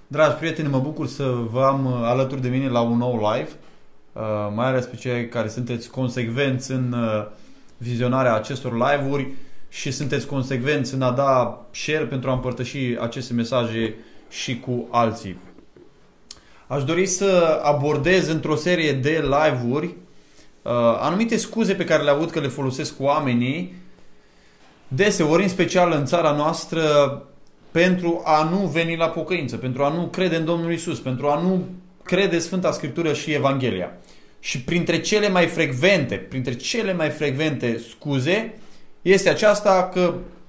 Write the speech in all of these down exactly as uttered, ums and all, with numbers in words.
Dragi prieteni, mă bucur să vă am alături de mine la un nou live, mai ales pe cei care sunteți consecvenți în vizionarea acestor live-uri și sunteți consecvenți în a da share pentru a împărtăși aceste mesaje și cu alții. Aș dori să abordez într-o serie de live-uri anumite scuze pe care le-au avut că le folosesc oamenii deseori, în special în țara noastră, pentru a nu veni la pocăință, pentru a nu crede în Domnul Isus, pentru a nu crede Sfânta Scriptură și Evanghelia. Și printre cele mai frecvente, printre cele mai frecvente scuze este aceasta că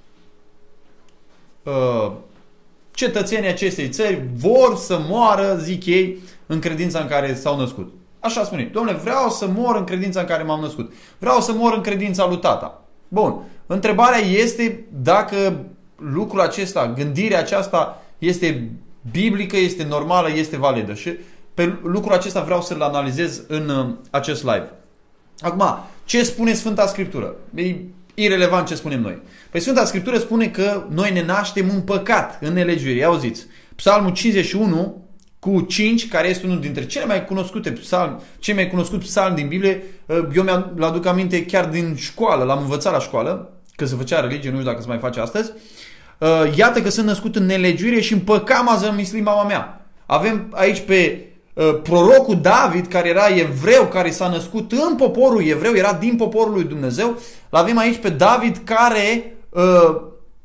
uh, cetățenii acestei țări vor să moară, zic ei, în credința în care s-au născut. Așa spune. Dom'le, vreau să mor în credința în care m-am născut. Vreau să mor în credința lui tata. Bun. Întrebarea este dacă lucrul acesta, gândirea aceasta este biblică, este normală, este validă. Și pe lucrul acesta vreau să-l analizez în acest live. Acum, ce spune Sfânta Scriptură? E irelevant ce spunem noi. Păi Sfânta Scriptură spune că noi ne naștem în păcat, în nelegiuire. Auziți, Psalmul cincizeci și unu cu cinci, care este unul dintre cele mai cunoscute psalmi, cei mai cunoscut psalmi din Biblie, eu mi-l aduc aminte chiar din școală, l-am învățat la școală, că se făcea religie, nu știu dacă se mai face astăzi. Iată că sunt născut în nelegiuire și în păcat m-a zămislit mama mea. Avem aici pe uh, prorocul David, care era evreu, care s-a născut în poporul evreu, era din poporul lui Dumnezeu. L-avem aici pe David, care uh,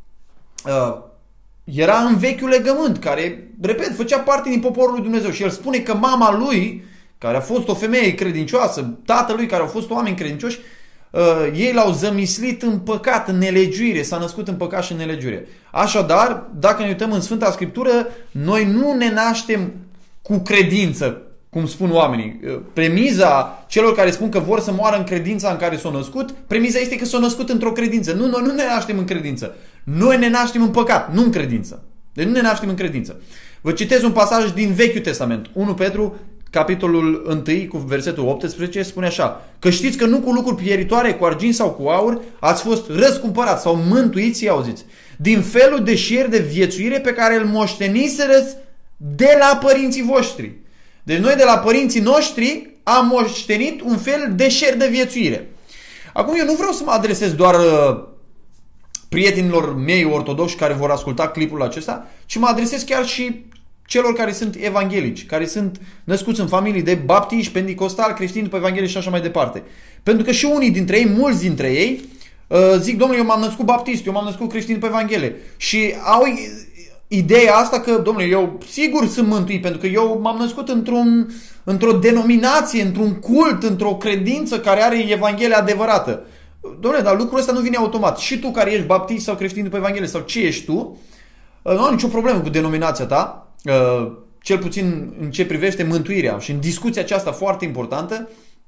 uh, era în vechiul legământ, care, repet, făcea parte din poporul lui Dumnezeu. Și el spune că mama lui, care a fost o femeie credincioasă, tatălui, care au fost oameni credincioși, Uh, ei l-au zămislit în păcat, în nelegiuire, s-a născut în păcat și în nelegiuire. Așadar, dacă ne uităm în Sfânta Scriptură, noi nu ne naștem cu credință, cum spun oamenii. Uh, premiza celor care spun că vor să moară în credința în care s-au născut, premiza este că s-au născut într-o credință. Nu, noi nu ne naștem în credință. Noi ne naștem în păcat, nu în credință. Deci nu ne naștem în credință. Vă citez un pasaj din Vechiul Testament, unu Petru, capitolul unu, cu versetul optsprezece, spune așa: că știți că nu cu lucruri pieritoare, cu argint sau cu aur, ați fost răscumpărați sau mântuiți, auziți, din felul de șir de viețuire pe care îl moșteniserăți de la părinții voștri. Deci noi de la părinții noștri am moștenit un fel de șir de viețuire. Acum eu nu vreau să mă adresez doar uh, prietenilor mei ortodoxi care vor asculta clipul acesta, ci mă adresez chiar și celor care sunt evanghelici, care sunt născuți în familii de baptiști, pentecostali, creștini după Evanghelie și așa mai departe. Pentru că și unii dintre ei, mulți dintre ei, zic: domnule, eu m-am născut baptist, eu m-am născut creștin după Evanghelie. Și au ideea asta că, domnule, eu sigur sunt mântuit, pentru că eu m-am născut într-un, într-o denominație, într-un cult, într-o credință care are Evanghelia adevărată. Domnule, dar lucrul ăsta nu vine automat. Și tu care ești baptist sau creștin după Evanghelie sau ce ești tu, nu am nicio problemă cu denominația ta, cel puțin în ce privește mântuirea și în discuția aceasta foarte importantă,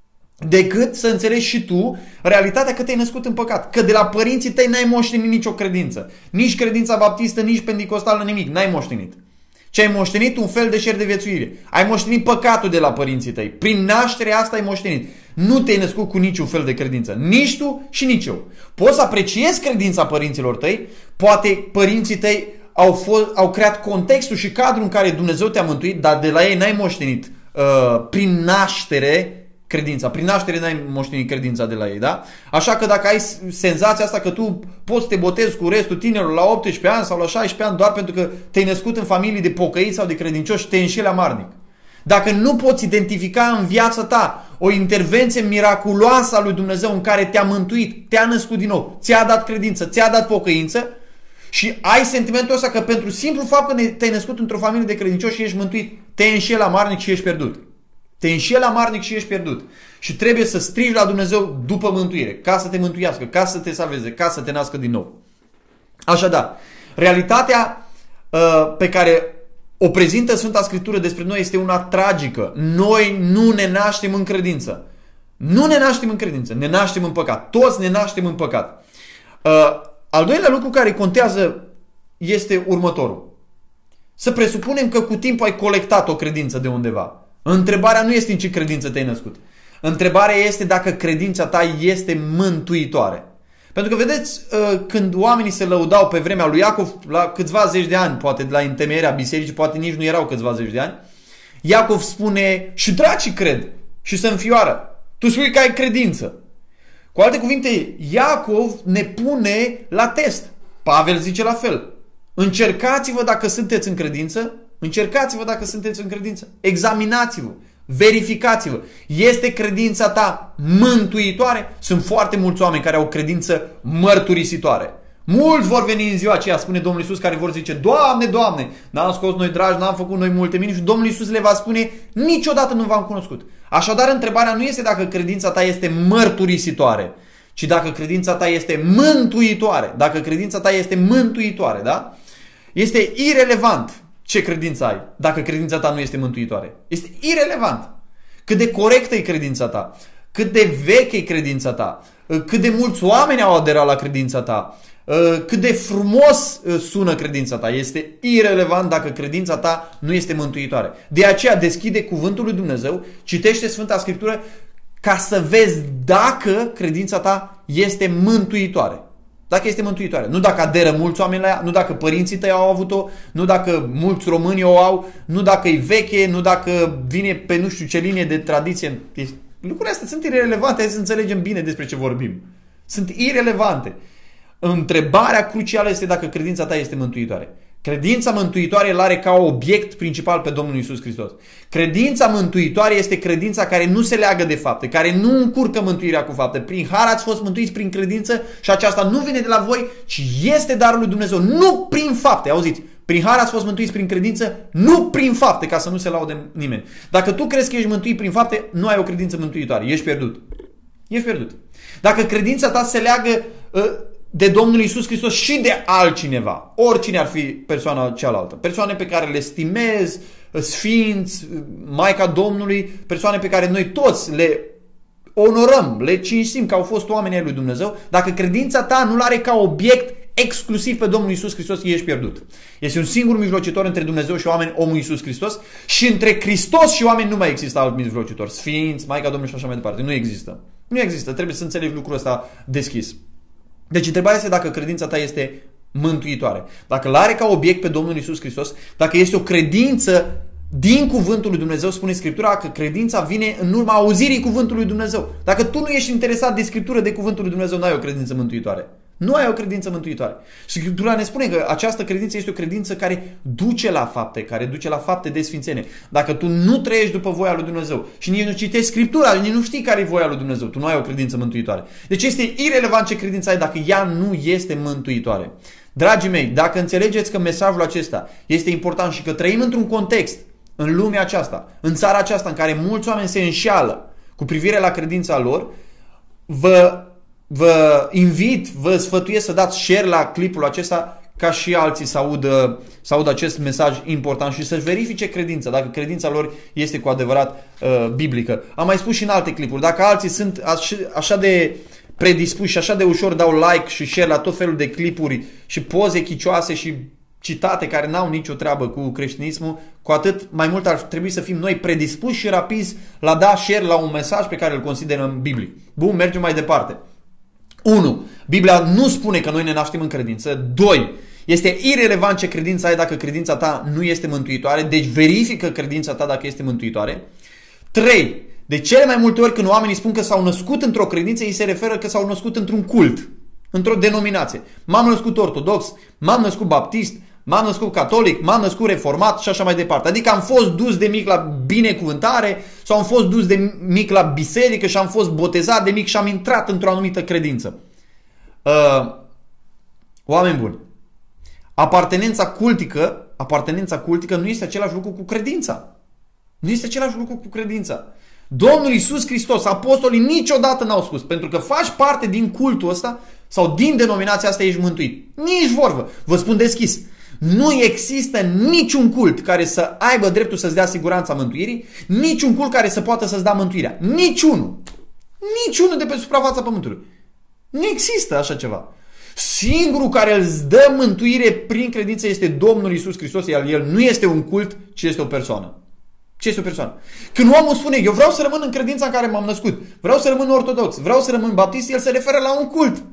decât să înțelegi și tu realitatea că te-ai născut în păcat, că de la părinții tăi n-ai moștenit nicio credință, nici credința baptistă, nici pentecostală, nimic, n-ai moștenit. Ce ai moștenit? Un fel de șer de viețuire. Ai moștenit păcatul de la părinții tăi. Prin nașterea asta ai moștenit. Nu te-ai născut cu niciun fel de credință. Nici tu și nici eu. Poți să apreciezi credința părinților tăi, poate părinții tăi Au, fost, au creat contextul și cadrul în care Dumnezeu te-a mântuit, dar de la ei n-ai moștenit uh, prin naștere credința. Prin naștere n-ai moștenit credința de la ei, da? Așa că dacă ai senzația asta că tu poți să te botezi cu restul tinerilor la optsprezece ani sau la șaisprezece ani doar pentru că te-ai născut în familii de pocăiți sau de credincioși, te înșeli amarnic. Dacă nu poți identifica în viața ta o intervenție miraculoasă a lui Dumnezeu în care te-a mântuit, te-a născut din nou, ți-a dat credință, ți-a dat pocăință, și ai sentimentul ăsta că pentru simplu fapt că te-ai născut într-o familie de credincioși și ești mântuit, te înșeli amarnic și ești pierdut. Te înșeli amarnic și ești pierdut. Și trebuie să strigi la Dumnezeu după mântuire, ca să te mântuiască, ca să te salveze, ca să te nască din nou. Așadar, realitatea uh, pe care o prezintă Sfânta Scriptură despre noi este una tragică. Noi nu ne naștem în credință. Nu ne naștem în credință, ne naștem în păcat. Toți ne naștem în păcat. Uh, Al doilea lucru care contează este următorul. Să presupunem că cu timpul ai colectat o credință de undeva. Întrebarea nu este în ce credință te-ai născut. Întrebarea este dacă credința ta este mântuitoare. Pentru că vedeți, când oamenii se lăudau pe vremea lui Iacov, la câțiva zeci de ani, poate de la întemeierea bisericii, poate nici nu erau câțiva zeci de ani, Iacov spune, și dracii cred și se înfioară. Tu spui că ai credință. Cu alte cuvinte, Iacov ne pune la test. Pavel zice la fel. Încercați-vă dacă sunteți în credință, încercați-vă dacă sunteți în credință. Examinați-vă, verificați-vă. Este credința ta mântuitoare? Sunt foarte mulți oameni care au credință mărturisitoare. Mulți vor veni în ziua aceea, spune Domnul Iisus, care vor zice, Doamne, Doamne, n-am scos noi dragi, n-am făcut noi multe minuni, și Domnul Iisus le va spune, niciodată nu v-am cunoscut. Așadar, întrebarea nu este dacă credința ta este mărturisitoare, ci dacă credința ta este mântuitoare. Dacă credința ta este mântuitoare, da? Este irelevant ce credință ai, dacă credința ta nu este mântuitoare. Este irelevant. Cât de corectă e credința ta, cât de veche e credința ta, cât de mulți oameni au aderat la credința ta, cât de frumos sună credința ta. Este irelevant dacă credința ta nu este mântuitoare. De aceea deschide cuvântul lui Dumnezeu, citește Sfânta Scriptură ca să vezi dacă credința ta este mântuitoare. Dacă este mântuitoare. Nu dacă aderă mulți oameni la ea, nu dacă părinții tăi au avut-o, nu dacă mulți români o au, nu dacă e veche, nu dacă vine pe nu știu ce linie de tradiție. Lucrurile astea sunt irelevante, hai să înțelegem bine despre ce vorbim. Sunt irelevante. Întrebarea crucială este dacă credința ta este mântuitoare. Credința mântuitoare îl are ca obiect principal pe Domnul Iisus Hristos. Credința mântuitoare este credința care nu se leagă de fapte, care nu încurcă mântuirea cu fapte. Prin har ați fost mântuiți prin credință și aceasta nu vine de la voi, ci este darul lui Dumnezeu, nu prin fapte. Auziți? Prin har ați fost mântuiți prin credință, nu prin fapte, ca să nu se laude nimeni. Dacă tu crezi că ești mântuit prin fapte, nu ai o credință mântuitoare. Ești pierdut. Ești pierdut. Dacă credința ta se leagă uh, de Domnul Iisus Hristos și de altcineva, oricine ar fi persoana cealaltă, persoane pe care le stimezi, sfinți, Maica Domnului, persoane pe care noi toți le onorăm, le cinstim că au fost oameni ai lui Dumnezeu, dacă credința ta nu l-are ca obiect exclusiv pe Domnul Iisus Hristos, ești pierdut. Este un singur mijlocitor între Dumnezeu și oameni, omul Iisus Hristos, și între Hristos și oameni nu mai există alt mijlocitor. Sfinți, Maica Domnului și așa mai departe. Nu există. Nu există. Trebuie să înțelegi lucrul ăsta deschis. Deci întrebarea este dacă credința ta este mântuitoare. Dacă l-are ca obiect pe Domnul Iisus Hristos, dacă este o credință din cuvântul lui Dumnezeu, spune Scriptura că credința vine în urma auzirii cuvântului lui Dumnezeu. Dacă tu nu ești interesat de Scriptură, de cuvântul lui Dumnezeu, nu ai o credință mântuitoare. Nu ai o credință mântuitoare. Scriptura ne spune că această credință este o credință care duce la fapte, care duce la fapte de sfințenie. Dacă tu nu trăiești după voia lui Dumnezeu și nici nu citești Scriptura, nici nu știi care e voia lui Dumnezeu, tu nu ai o credință mântuitoare. Deci este irelevant ce credință ai dacă ea nu este mântuitoare. Dragii mei, dacă înțelegeți că mesajul acesta este important și că trăim într-un context în lumea aceasta, în țara aceasta în care mulți oameni se înșeală cu privire la credința lor, vă Vă invit, vă sfătuiesc să dați share la clipul acesta ca și alții să audă, să audă acest mesaj important și să-și verifice credința, dacă credința lor este cu adevărat uh, biblică. Am mai spus și în alte clipuri, dacă alții sunt aș, așa de predispuși și așa de ușor dau like și share la tot felul de clipuri și poze chicioase și citate care n-au nicio treabă cu creștinismul, cu atât mai mult ar trebui să fim noi predispuși și rapizi la da share la un mesaj pe care îl considerăm biblic. Bun, mergem mai departe. unu. Biblia nu spune că noi ne naștem în credință. doi. Este irelevant ce credință ai dacă credința ta nu este mântuitoare, deci verifică credința ta dacă este mântuitoare. trei. De cele mai multe ori când oamenii spun că s-au născut într-o credință, ei se referă că s-au născut într-un cult, într-o denominație. M-am născut ortodox, m-am născut baptist, m-am născut catolic, m-am născut reformat și așa mai departe. Adică am fost dus de mic la binecuvântare sau am fost dus de mic la biserică și am fost botezat de mic și am intrat într-o anumită credință. Uh, oameni buni, apartenența cultică, apartenența cultică nu este același lucru cu credința. Nu este același lucru cu credința. Domnul Iisus Hristos, apostolii niciodată n-au spus, pentru că faci parte din cultul ăsta sau din denominația asta ești mântuit. Nici vorbă. Vă spun deschis. Nu există niciun cult care să aibă dreptul să-ți dea siguranța mântuirii, niciun cult care să poată să-ți dea mântuirea. Niciunul. Niciunul de pe suprafața pământului. Nu există așa ceva. Singurul care îți dă mântuire prin credință este Domnul Iisus Hristos, iar El nu este un cult, ci este o persoană. Ce este o persoană? Când omul spune, eu vreau să rămân în credința în care m-am născut, vreau să rămân ortodox, vreau să rămân baptist, el se referă la un cult.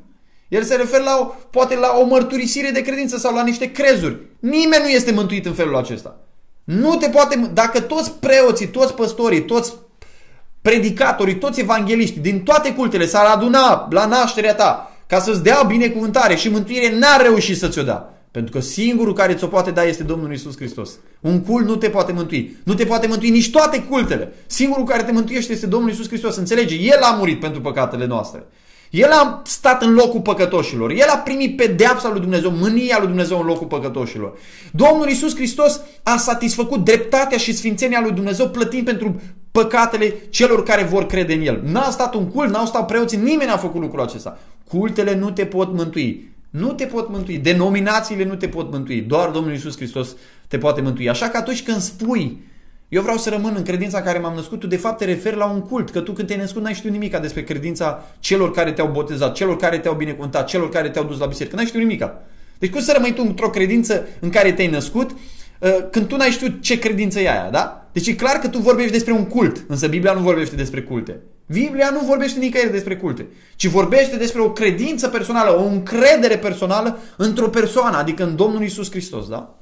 El se referă la o, poate la o mărturisire de credință sau la niște crezuri. Nimeni nu este mântuit în felul acesta. Nu te poate, dacă toți preoții, toți păstorii, toți predicatorii, toți evangeliștii din toate cultele s-ar aduna la nașterea ta ca să-ți dea binecuvântare și mântuire, n-ar reuși să ți-o dea. Pentru că singurul care ți-o poate da este Domnul Iisus Hristos. Un cult nu te poate mântui. Nu te poate mântui nici toate cultele. Singurul care te mântuiește este Domnul Iisus Hristos. Înțelege? El a murit pentru păcatele noastre. El a stat în locul păcătoșilor. El a primit pedeapsa lui Dumnezeu, mânia lui Dumnezeu în locul păcătoșilor. Domnul Iisus Hristos a satisfăcut dreptatea și sfințenia lui Dumnezeu plătind pentru păcatele celor care vor crede în El. N-a stat un cult, n-au stat preoții, nimeni n-a făcut lucrul acesta. Cultele nu te pot mântui. Nu te pot mântui. Denominațiile nu te pot mântui. Doar Domnul Iisus Hristos te poate mântui. Așa că atunci când spui eu vreau să rămân în credința în care m-am născut, tu de fapt te referi la un cult. Că tu când te-ai născut n-ai știut nimica despre credința celor care te-au botezat, celor care te-au binecuvântat, celor care te-au dus la biserică. N-ai știut nimica. Deci cum să rămâi tu într-o credință în care te-ai născut când tu n-ai știut ce credință e aia, da? Deci e clar că tu vorbești despre un cult, însă Biblia nu vorbește despre culte. Biblia nu vorbește nicăieri despre culte, ci vorbește despre o credință personală, o încredere personală într-o persoană, adică în Domnul Iisus Hristos, da?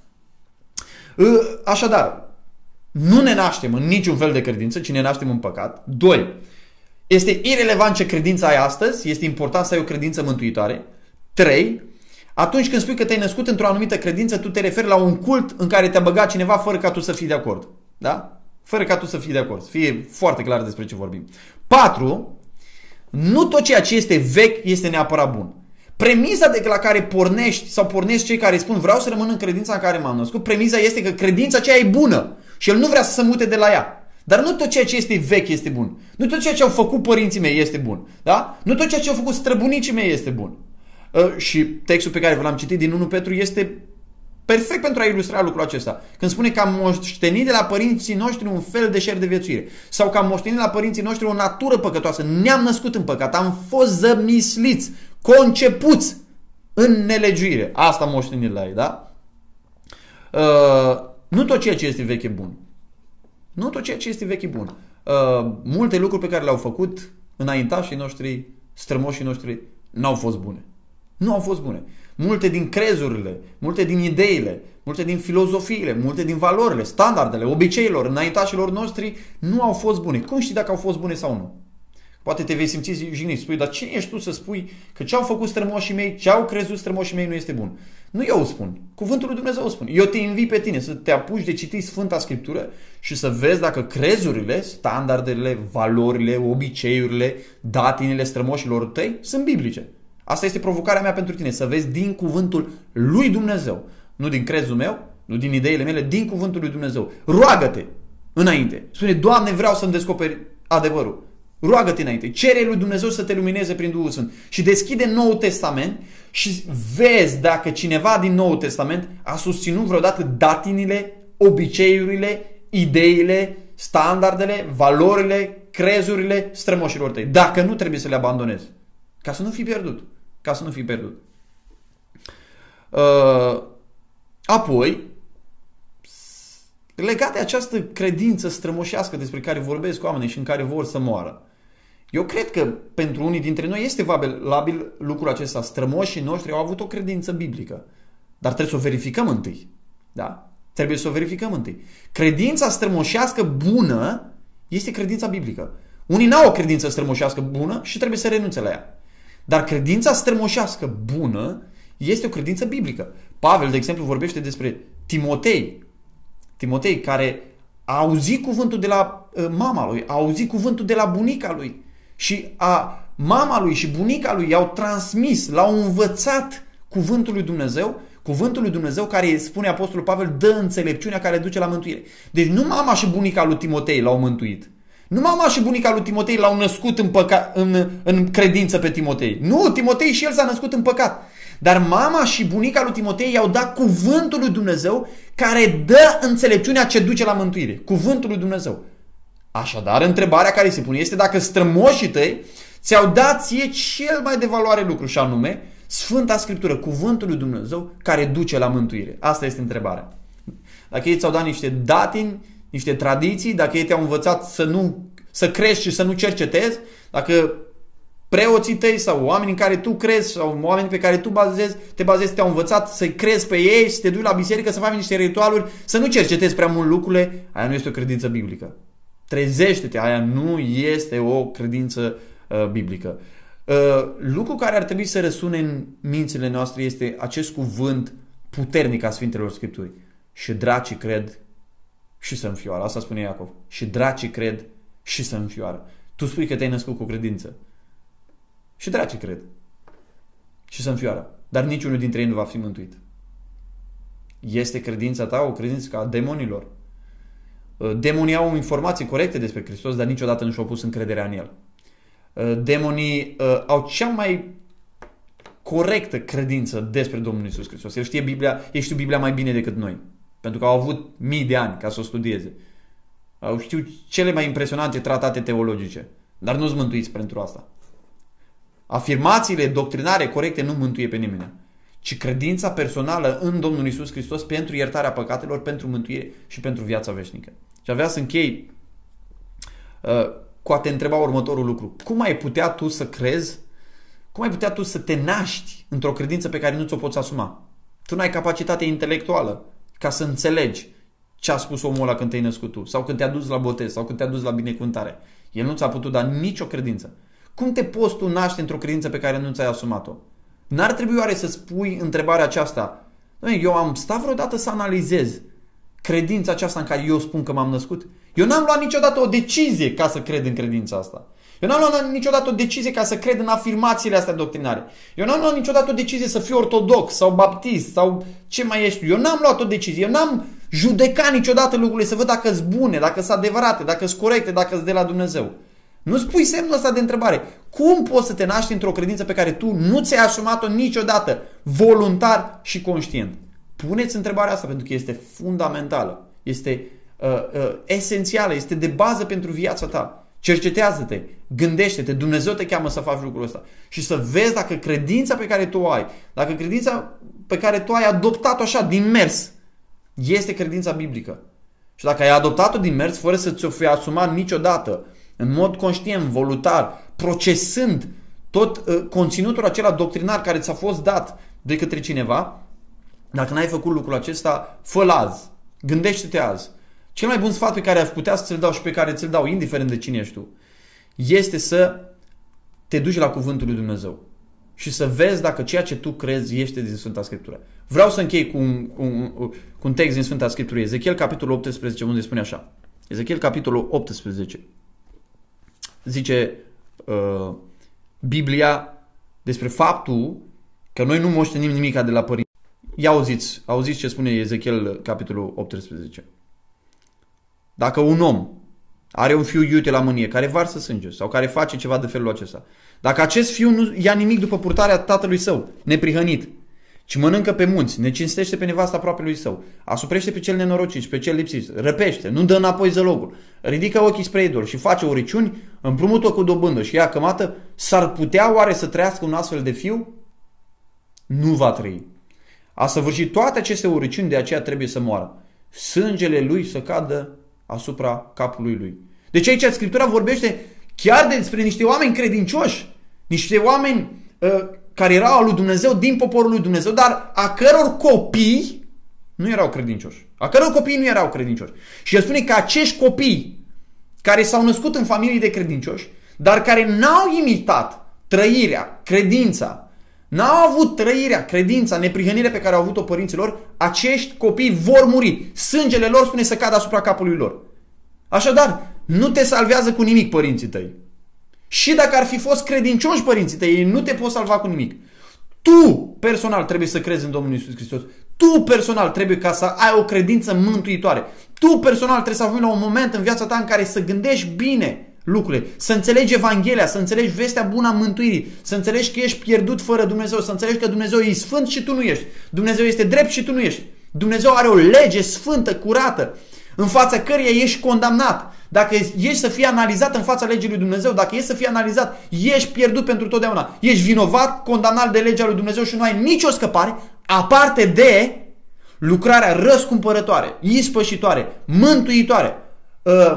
Așadar, nu ne naștem în niciun fel de credință, ci ne naștem în păcat. Doi, este irelevant ce credință ai astăzi, este important să ai o credință mântuitoare. Trei, atunci când spui că te-ai născut într-o anumită credință, tu te referi la un cult în care te-a băgat cineva fără ca tu să fii de acord. Da? Fără ca tu să fii de acord. Să fie foarte clar despre ce vorbim. Patru, nu tot ceea ce este vechi este neapărat bun. Premiza de la care pornești sau pornesc cei care spun vreau să rămân în credința în care m-am născut, premiza este că credința aceea e bună și el nu vrea să se mute de la ea. Dar nu tot ceea ce este vechi este bun. Nu tot ceea ce au făcut părinții mei este bun. Da? Nu tot ceea ce au făcut străbunicii mei este bun. Uh, și textul pe care v l-am citit din unu Petru este perfect pentru a ilustra lucrul acesta. Când spune că am moștenit de la părinții noștri un fel de șer de viețuire. Sau că am moștenit de la părinții noștri o natură păcătoasă. Ne-am născut în păcat. Am fost zămisliți, concepuți în nelegiuire. Asta am moștenit la ei, da? Uh, nu tot ceea ce este vechi e bun. Nu tot ceea ce este vechi e bun. Uh, multe lucruri pe care le-au făcut înaintașii noștri, strămoșii noștri, n-au fost bune. Nu au fost bune. Multe din crezurile, multe din ideile, multe din filozofiile, multe din valorile, standardele, obiceiilor, înaintașilor noștri nu au fost bune. Cum știi dacă au fost bune sau nu? Poate te vei simți jignit, spui, dar cine ești tu să spui că ce au făcut strămoșii mei, ce au crezut strămoșii mei nu este bun? Nu eu o spun, cuvântul lui Dumnezeu o spun. Eu te invit pe tine să te apuci de citit Sfânta Scriptură și să vezi dacă crezurile, standardele, valorile, obiceiurile, datinile strămoșilor tăi sunt biblice. Asta este provocarea mea pentru tine, să vezi din cuvântul lui Dumnezeu. Nu din crezul meu, nu din ideile mele, din cuvântul lui Dumnezeu. Roagă-te înainte. Spune, Doamne, vreau să-mi descoperi adevărul. Roagă-te înainte. Cere lui Dumnezeu să te lumineze prin Duhul Sfânt. Și deschide Noul Testament și vezi dacă cineva din Noul Testament a susținut vreodată datinile, obiceiurile, ideile, standardele, valorile, crezurile strămoșilor tăi. Dacă nu, trebuie să le abandonezi. Ca să nu fii pierdut. Ca să nu fii pierdut. Uh, apoi, legat de această credință strămoșească despre care vorbesc oamenii și în care vor să moară, eu cred că pentru unii dintre noi este valabil lucrul acesta. Strămoșii noștri au avut o credință biblică. Dar trebuie să o verificăm întâi. Da? Trebuie să o verificăm întâi. Credința strămoșească bună este credința biblică. Unii n-au o credință strămoșească bună și trebuie să renunțe la ea. Dar credința strămoșească bună este o credință biblică. Pavel, de exemplu, vorbește despre Timotei. Timotei care a auzit cuvântul de la uh, mama lui, a auzit cuvântul de la bunica lui și a, mama lui și bunica lui i-au transmis, l-au învățat cuvântul lui Dumnezeu, cuvântul lui Dumnezeu care, spune Apostolul Pavel, dă înțelepciunea care duce la mântuire. Deci nu mama și bunica lui Timotei l-au mântuit. Nu mama și bunica lui Timotei l-au născut în, păca- în, în credință pe Timotei. Nu, Timotei și el s-a născut în păcat. Dar mama și bunica lui Timotei i-au dat cuvântul lui Dumnezeu care dă înțelepciunea ce duce la mântuire. Cuvântul lui Dumnezeu. Așadar, întrebarea care se pune este dacă strămoșii tăi ți-au dat ție cel mai de valoare lucru, și anume Sfânta Scriptură, cuvântul lui Dumnezeu care duce la mântuire. Asta este întrebarea. Dacă ei ți-au dat niște datini, niște tradiții, dacă ei te-au învățat să nu să crești și să nu cercetezi, dacă preoții tăi sau oamenii în care tu crezi sau oamenii pe care tu bazezi, te bazezi, te-au învățat să-i crezi pe ei, să te duci la biserică, să faci niște ritualuri, să nu cercetezi prea mult lucrurile, aia nu este o credință biblică. Trezește-te, aia nu este o credință uh, biblică. Uh, lucru care ar trebui să răsune în mințile noastre este acest cuvânt puternic a Sfintelor Scripturii. Și dracii cred și să înfioară. Asta spune Iacov. Și dracii cred și să înfioară. Tu spui că te-ai născut cu credință. Și dracii cred și să înfioară. Dar niciunul dintre ei nu va fi mântuit. Este credința ta o credință ca a demonilor. Demonii au informații corecte despre Hristos, dar niciodată nu și-au pus încrederea în El. Demonii uh, au cea mai corectă credință despre Domnul Iisus Hristos. El știe Biblia, ei știu Biblia mai bine decât noi. Pentru că au avut mii de ani ca să o studieze. Au știu cele mai impresionante tratate teologice. Dar nu-s mântuiți pentru asta. Afirmațiile doctrinare corecte nu mântuie pe nimeni, ci credința personală în Domnul Iisus Hristos pentru iertarea păcatelor, pentru mântuire și pentru viața veșnică. Și avea să închei uh, cu a te întreba următorul lucru. Cum ai putea tu să crezi, cum ai putea tu să te naști într-o credință pe care nu ți-o poți asuma? Tu nu ai capacitate intelectuală ca să înțelegi ce a spus omul ăla când te-ai născut tu, sau când te-a dus la botez, sau când te-a dus la binecuvântare. El nu ți-a putut da nicio credință. Cum te poți tu naște într-o credință pe care nu ți-ai asumat-o? N-ar trebui oare să spui întrebarea aceasta? Eu am stat vreodată să analizez credința aceasta în care eu spun că m-am născut? Eu n-am luat niciodată o decizie ca să cred în credința asta. Eu n-am luat niciodată o decizie ca să cred în afirmațiile astea doctrinare. Eu n-am luat niciodată o decizie să fiu ortodox sau baptist sau ce mai ești. Eu n-am luat o decizie. Eu n-am judecat niciodată lucrurile să văd dacă sunt bune, dacă sunt adevărate, dacă sunt corecte, dacă sunt de la Dumnezeu. Nu spui semnul ăsta de întrebare. Cum poți să te naști într-o credință pe care tu nu ți-ai asumat-o niciodată, voluntar și conștient? Puneți întrebarea asta pentru că este fundamentală, este uh, uh, esențială, este de bază pentru viața ta. Cercetează-te, gândește-te, Dumnezeu te cheamă să faci lucrul ăsta și să vezi dacă credința pe care tu o ai, dacă credința pe care tu ai adoptat-o așa din mers, este credința biblică. Și dacă ai adoptat-o din mers fără să ți-o fi asumat niciodată, în mod conștient, voluntar, procesând tot uh, conținutul acela doctrinar care ți-a fost dat de către cineva, dacă n-ai făcut lucrul acesta, fă-l azi. Gândește-te azi. Cel mai bun sfat pe care aș putea să ți-l dau și pe care ți-l dau, indiferent de cine ești tu, este să te duci la cuvântul lui Dumnezeu și să vezi dacă ceea ce tu crezi este din Sfânta Scriptură. Vreau să închei cu un, un, cu un text din Sfânta Scriptură. Ezechiel, capitolul optsprezece, unde spune așa. Ezechiel, capitolul optsprezece. Zice uh, Biblia despre faptul că noi nu moștenim nimic de la părinți. Ia auziți, auziți ce spune Ezechiel, capitolul optsprezece. Dacă un om are un fiu iute la mânie care varsă sânge sau care face ceva de felul acesta, dacă acest fiu nu ia nimic după purtarea tatălui său, neprihănit, ci mănâncă pe munți, necinstește pe nevasta aproapelui său, asuprește pe cel nenorocit și pe cel lipsit, răpește, nu dă înapoi zălogul, ridică ochii spre idol și face uriciuni, împrumută cu dobândă și ia cămată, s-ar putea oare să trăiască un astfel de fiu? Nu va trăi. A săvârșit toate aceste uriciuni, de aceea trebuie să moară. Sângele lui să cadă asupra capului lui. Deci aici Scriptura vorbește chiar despre niște oameni credincioși, niște oameni uh, care erau al lui Dumnezeu, din poporul lui Dumnezeu, dar a căror copii nu erau credincioși. A căror copii nu erau credincioși. Și el spune că acești copii care s-au născut în familii de credincioși, dar care n-au imitat trăirea, credința, n-au avut trăirea, credința, neprihănirea pe care au avut-o părinților, acești copii vor muri. Sângele lor, spune, să cadă asupra capului lor. Așadar, nu te salvează cu nimic părinții tăi. Și dacă ar fi fost credincioși părinții tăi, ei nu te poți salva cu nimic. Tu, personal, trebuie să crezi în Domnul Iisus Hristos. Tu, personal, trebuie ca să ai o credință mântuitoare. Tu, personal, trebuie să ajungi la un moment în viața ta în care să gândești bine lucrurile, să înțelegi Evanghelia, să înțelegi vestea bună a mântuirii, să înțelegi că ești pierdut fără Dumnezeu, să înțelegi că Dumnezeu e sfânt și tu nu ești. Dumnezeu este drept și tu nu ești. Dumnezeu are o lege sfântă, curată, în fața căreia ești condamnat. Dacă ești să fii analizat în fața legii lui Dumnezeu, dacă ești să fii analizat, ești pierdut pentru totdeauna. Ești vinovat, condamnat de legea lui Dumnezeu și nu ai nicio scăpare, aparte de lucrarea răscumpărătoare, ispășitoare, mântuitoare,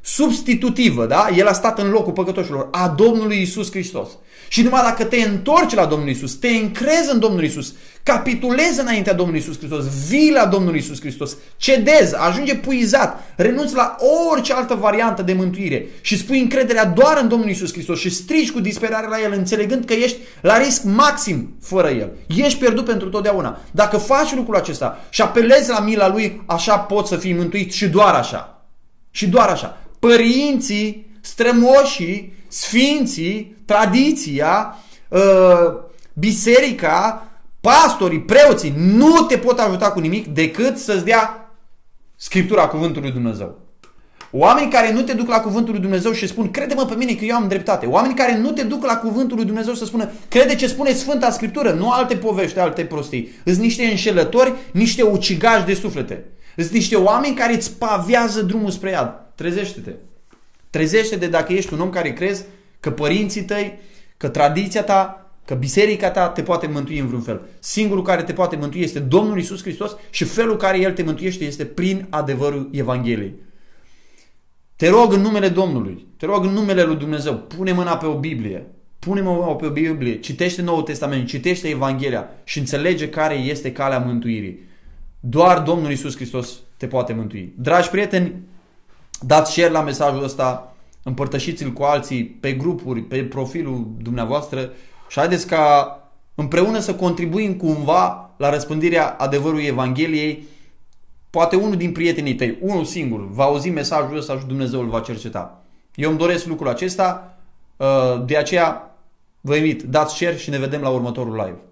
substitutivă, da? El a stat în locul păcătoșilor, a Domnului Iisus Hristos. Și numai dacă te întorci la Domnul Iisus, te încrezi în Domnul Iisus, capitulezi înaintea Domnului Iisus Hristos, vii la Domnul Iisus Hristos, cedezi, ajunge puizat, renunți la orice altă variantă de mântuire și spui încrederea doar în Domnul Iisus Hristos și strigi cu disperare la El, înțelegând că ești la risc maxim fără El. Ești pierdut pentru totdeauna. Dacă faci lucrul acesta și apelezi la mila Lui, așa poți să fii mântuit și doar așa. Și doar așa. Părinții, strămoșii, sfinții, tradiția, biserica, pastorii, preoții nu te pot ajuta cu nimic decât să-ți dea Scriptura cuvântului lui Dumnezeu. Oameni care nu te duc la cuvântul lui Dumnezeu și spun, crede-mă pe mine că eu am dreptate. Oameni care nu te duc la cuvântul lui Dumnezeu să spună, crede ce spune Sfânta Scriptură, nu alte povești, alte prostii. Îs niște înșelători, niște ucigași de suflete. Îs niște oameni care îți pavează drumul spre iad. Trezește-te. Trezește-te dacă ești un om care crezi că părinții tăi, că tradiția ta, că biserica ta te poate mântui în vreun fel. Singurul care te poate mântui este Domnul Iisus Hristos și felul care El te mântuiește este prin adevărul Evangheliei. Te rog în numele Domnului, te rog în numele lui Dumnezeu, pune mâna pe o Biblie, pune mâna pe o Biblie, citește Noul Testament, citește Evanghelia și înțelege care este calea mântuirii. Doar Domnul Iisus Hristos te poate mântui. Dragi prieteni, dați share la mesajul ăsta, împărtășiți-l cu alții pe grupuri, pe profilul dumneavoastră și haideți ca împreună să contribuim cumva la răspândirea adevărului Evangheliei. Poate unul din prietenii tăi, unul singur, va auzi mesajul ăsta și Dumnezeu îl va cerceta. Eu îmi doresc lucrul acesta, de aceea vă invit, dați share și ne vedem la următorul live.